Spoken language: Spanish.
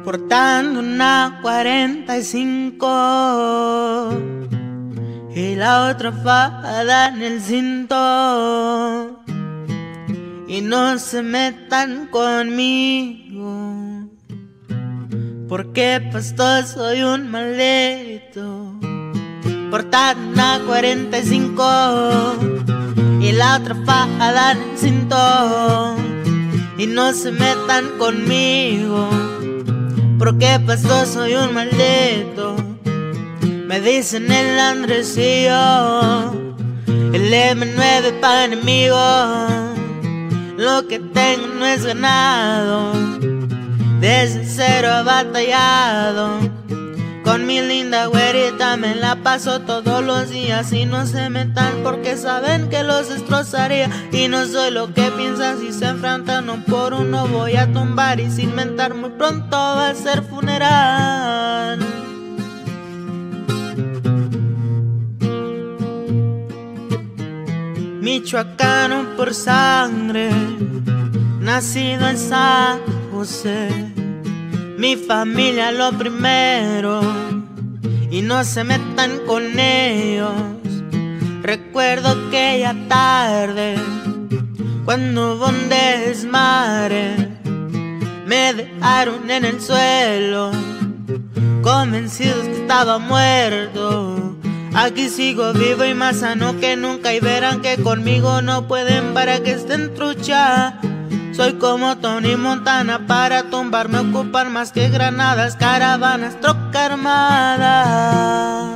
portando una 45 y la otra fajada en el cinto. Y no se metan conmigo, porque pastor soy un maldito. Portando una 45 y la otra fajada en el cinto. Y no se metan conmigo, porque pastor soy un maldito. Me dicen el Andresillo, el M9 pa' enemigo. Lo que tengo no es ganado, desde cero he batallado. Con mi linda güerita me la paso todos los días. Y no se metan porque saben que los destrozaría. Y no soy lo que piensan, si se enfrentan uno por uno voy a tumbar. Y sin mentar muy pronto va a ser funeral. Michoacano por sangre, nacido en San José. Mi familia lo primero, y no se metan con ellos. Recuerdo aquella tarde, cuando hubo un desmadre, me dejaron en el suelo, convencidos que estaba muerto. Aquí sigo vivo y más sano que nunca, y verán que conmigo no pueden para que estén trucha. Soy como Tony Montana, para tumbarme ocupan más que granadas, caravanas, troca armada.